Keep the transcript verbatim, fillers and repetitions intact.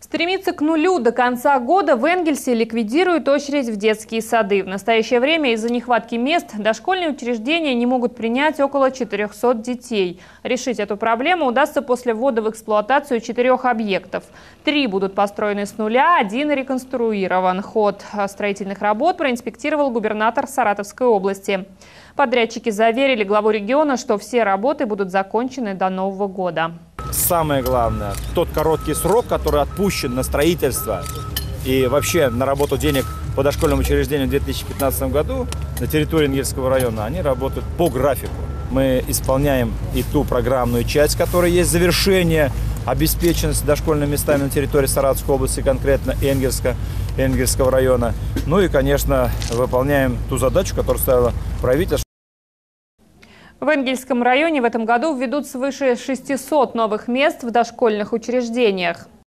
Стремится к нулю. До конца года в Энгельсе ликвидируют очередь в детские сады. В настоящее время из-за нехватки мест дошкольные учреждения не могут принять около четырёхсот детей. Решить эту проблему удастся после ввода в эксплуатацию четырех объектов. Три будут построены с нуля, один реконструирован. Ход строительных работ проинспектировал губернатор Саратовской области. Подрядчики заверили главу региона, что все работы будут закончены до Нового года. Самое главное, тот короткий срок, который отпущен на строительство и вообще на работу денег по дошкольным учреждениям в две тысячи пятнадцатом году на территории Энгельсского района, они работают по графику. Мы исполняем и ту программную часть, которая есть завершение обеспеченности дошкольными местами на территории Саратовской области, конкретно Энгельска, Энгельсского района. Ну и, конечно, выполняем ту задачу, которую ставило правительство. В Энгельсском районе в этом году введут свыше шестисот новых мест в дошкольных учреждениях.